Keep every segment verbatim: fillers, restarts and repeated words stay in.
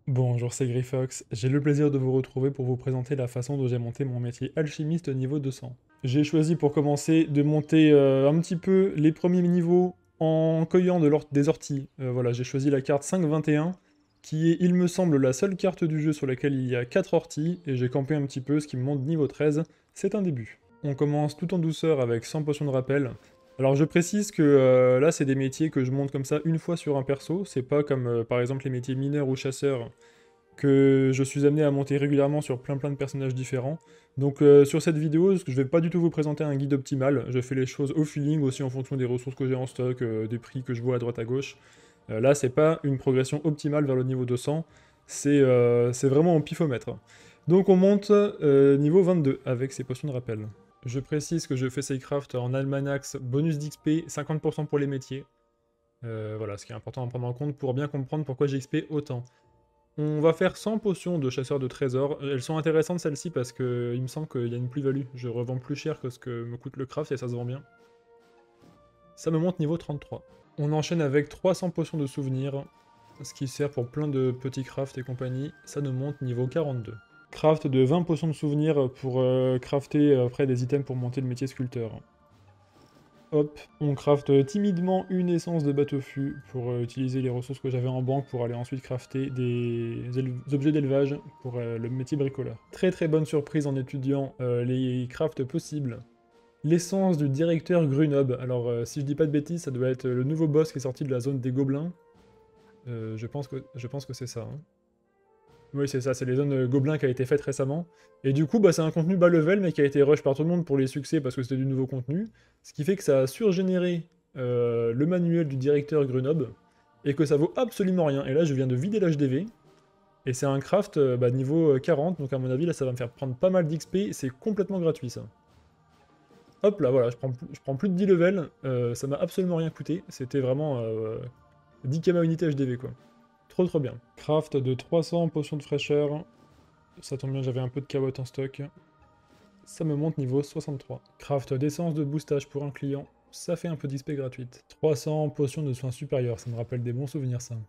Bonjour, c'est Grifox. J'ai le plaisir de vous retrouver pour vous présenter la façon dont j'ai monté mon métier alchimiste niveau deux cents. J'ai choisi pour commencer de monter euh, un petit peu les premiers niveaux en cueillant de l'or- des orties. Euh, voilà, j'ai choisi la carte cinq vingt et un, qui est, il me semble, la seule carte du jeu sur laquelle il y a quatre orties, et j'ai campé un petit peu, ce qui me monte niveau treize. C'est un début. On commence tout en douceur avec cent potions de rappel. Alors je précise que euh, là c'est des métiers que je monte comme ça une fois sur un perso, c'est pas comme euh, par exemple les métiers mineurs ou chasseurs que je suis amené à monter régulièrement sur plein plein de personnages différents. Donc euh, sur cette vidéo, je vais pas du tout vous présenter un guide optimal, je fais les choses au feeling, aussi en fonction des ressources que j'ai en stock, euh, des prix que je vois à droite à gauche. Euh, là c'est pas une progression optimale vers le niveau deux cents, c'est euh, c'est vraiment au pifomètre. Donc on monte euh, niveau vingt-deux avec ces potions de rappel. Je précise que je fais ces crafts en almanax, bonus d'X P, cinquante pour cent pour les métiers. Euh, voilà, ce qui est important à prendre en compte pour bien comprendre pourquoi j'ai X P autant. On va faire cent potions de chasseur de trésors. Elles sont intéressantes celles-ci parce que il me semble qu'il y a une plus-value. Je revends plus cher que ce que me coûte le craft et ça se vend bien. Ça me monte niveau trente-trois. On enchaîne avec trois cents potions de souvenirs, ce qui sert pour plein de petits crafts et compagnie. Ça nous monte niveau quarante-deux. Craft de vingt potions de souvenirs pour euh, crafter après des items pour monter le métier sculpteur. Hop, on crafte timidement une essence de bateau-fût pour euh, utiliser les ressources que j'avais en banque pour aller ensuite crafter des objets d'élevage pour euh, le métier bricoleur. Très très bonne surprise en étudiant euh, les crafts possibles. L'essence du directeur Grunob. Alors euh, si je dis pas de bêtises, ça doit être le nouveau boss qui est sorti de la zone des gobelins. Euh, je pense que, je pense que c'est ça. Hein. Oui, c'est ça, c'est les zones euh, gobelins qui a été faite récemment. Et du coup, bah, c'est un contenu bas level, mais qui a été rush par tout le monde pour les succès parce que c'était du nouveau contenu. Ce qui fait que ça a surgénéré euh, le manuel du directeur Grenoble et que ça vaut absolument rien. Et là, je viens de vider l'H D V. Et c'est un craft euh, bah, niveau euh, quarante, donc à mon avis, là, ça va me faire prendre pas mal d'X P. C'est complètement gratuit, ça. Hop là, voilà, je prends, je prends plus de dix levels. Euh, ça m'a absolument rien coûté. C'était vraiment euh, dix K ma unité H D V, quoi. Trop trop bien. Craft de trois cents potions de fraîcheur. Ça tombe bien, j'avais un peu de carottes en stock. Ça me monte niveau soixante-trois. Craft d'essence de boostage pour un client. Ça fait un peu d'X P gratuite. trois cents potions de soins supérieurs, ça me rappelle des bons souvenirs ça.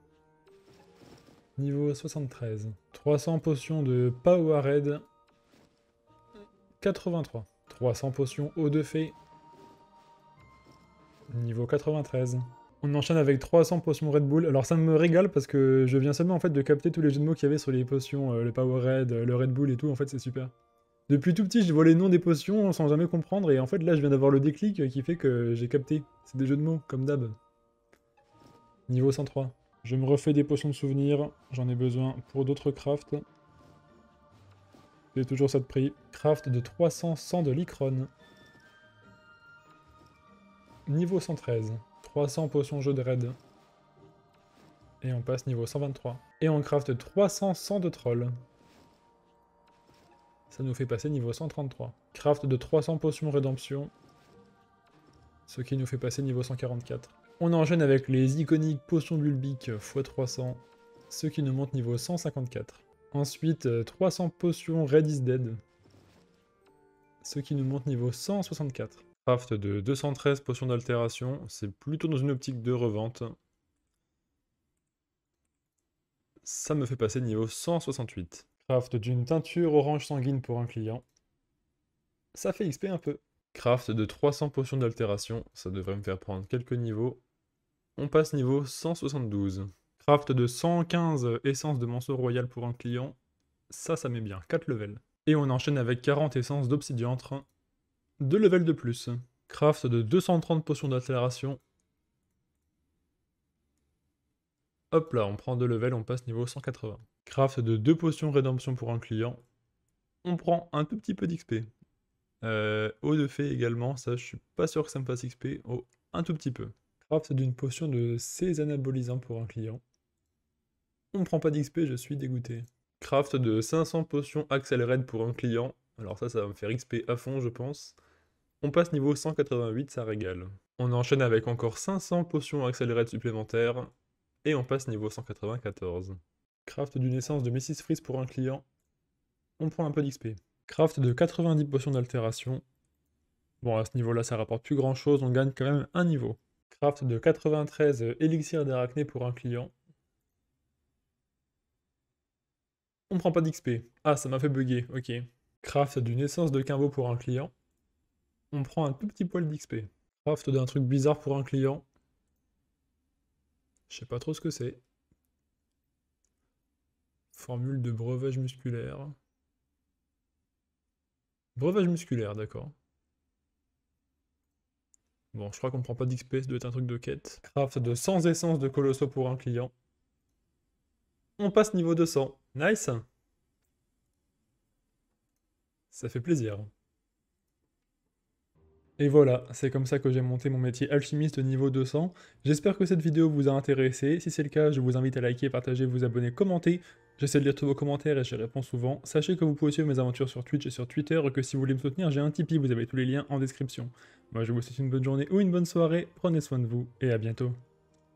Niveau soixante-treize. trois cents potions de Powerade. quatre-vingt-trois. trois cents potions eau de fée. Niveau quatre-vingt-treize. On enchaîne avec trois cents potions Red Bull. Alors ça me régale parce que je viens seulement en fait de capter tous les jeux de mots qu'il y avait sur les potions, euh, le Powerade, le Red Bull et tout, en fait c'est super. Depuis tout petit, je vois les noms des potions sans jamais comprendre, et en fait là je viens d'avoir le déclic qui fait que j'ai capté. C'est des jeux de mots, comme d'hab. Niveau cent trois. Je me refais des potions de souvenirs, j'en ai besoin pour d'autres crafts. J'ai toujours ça de prix. Craft de trois cents sang de Licron. Niveau cent treize. trois cents potions jeu de raid. Et on passe niveau cent vingt-trois. Et on craft trois cents sang de troll. Ça nous fait passer niveau cent trente-trois. Craft de trois cents potions rédemption. Ce qui nous fait passer niveau cent quarante-quatre. On enchaîne avec les iconiques potions bulbiques fois trois cents, ce qui nous monte niveau cent cinquante-quatre. Ensuite, trois cents potions Red is Dead, ce qui nous monte niveau cent soixante-quatre. Craft de deux cent treize potions d'altération, c'est plutôt dans une optique de revente. Ça me fait passer niveau cent soixante-huit. Craft d'une teinture orange sanguine pour un client. Ça fait X P un peu. Craft de trois cents potions d'altération, ça devrait me faire prendre quelques niveaux. On passe niveau cent soixante-douze. Craft de cent quinze essences de manceau royal pour un client. Ça, ça met bien, quatre levels. Et on enchaîne avec quarante essences d'obsidiantre. deux levels de plus. Craft de deux cent trente potions d'accélération. Hop là, on prend deux levels, on passe niveau cent quatre-vingts. Craft de deux potions rédemption pour un client. On prend un tout petit peu d'X P. Euh, eau de fée également, ça je suis pas sûr que ça me fasse X P. Oh, un tout petit peu. Craft d'une potion de seize anabolisants pour un client. On prend pas d'X P, je suis dégoûté. Craft de cinq cents potions Axel Red pour un client. Alors ça, ça va me faire X P à fond, je pense. On passe niveau cent quatre-vingt-huit, ça régale. On enchaîne avec encore cinq cents potions Axel Red supplémentaires. Et on passe niveau cent quatre-vingt-quatorze. Craft d'une essence de Messis Freeze pour un client. On prend un peu d'X P. Craft de quatre-vingt-dix potions d'altération. Bon, à ce niveau-là, ça rapporte plus grand-chose, on gagne quand même un niveau. Craft de quatre-vingt-treize élixirs d'arachné pour un client. On prend pas d'X P. Ah, ça m'a fait bugger, ok. Craft d'une essence de Kimbo pour un client. On prend un tout petit poil d'X P. Craft d'un truc bizarre pour un client. Je sais pas trop ce que c'est. Formule de breuvage musculaire. Breuvage musculaire, d'accord. Bon, je crois qu'on prend pas d'X P, ça doit être un truc de quête. Craft de cent essences de Colosso pour un client. On passe niveau deux cents. Nice! Ça fait plaisir. Et voilà, c'est comme ça que j'ai monté mon métier alchimiste niveau deux cents. J'espère que cette vidéo vous a intéressé. Si c'est le cas, je vous invite à liker, partager, vous abonner, commenter. J'essaie de lire tous vos commentaires et j'y réponds souvent. Sachez que vous pouvez suivre mes aventures sur Twitch et sur Twitter et que si vous voulez me soutenir, j'ai un Tipeee, vous avez tous les liens en description. Moi je vous souhaite une bonne journée ou une bonne soirée, prenez soin de vous et à bientôt.